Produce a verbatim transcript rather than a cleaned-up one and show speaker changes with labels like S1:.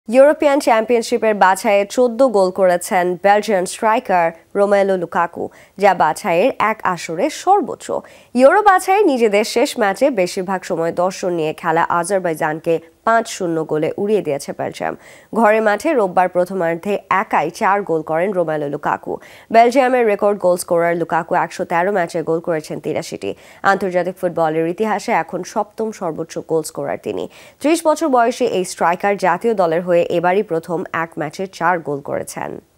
S1: European চ্যাম্পিয়নশিপের বাছাইয়ে চোদ্দ গোল করেছেন বেলজিয়ান স্ট্রাইকার রোমেলু লুকাকু, যা বাছাইয়ের এক আসরে সর্বোচ্চ। ইউরো বাছাইয়ে নিজেদের শেষ ম্যাচে বেশিরভাগ সময় দর্শন নিয়ে খেলা আজারবাইজানকে পাঁচ শূন্য গোলে উড়িয়ে দিয়েছে বেলজিয়াম। ঘরের মাঠে রোববার প্রথমার্ধে একাই চার গোল করেন রোমেলু লুকাকু। বেলজিয়ামের রেকর্ড গোল স্কোরার লুকাকু একশো তেরো ম্যাচে গোল করেছেন তিরাশিটি। আন্তর্জাতিক ফুটবলের ইতিহাসে এখন সপ্তম সর্বোচ্চ গোল স্কোরার তিনি। ত্রিশ বছর বয়সী এই স্ট্রাইকার জাতীয় দলের হয়ে এবারই প্রথম এক ম্যাচে চার গোল করেছেন।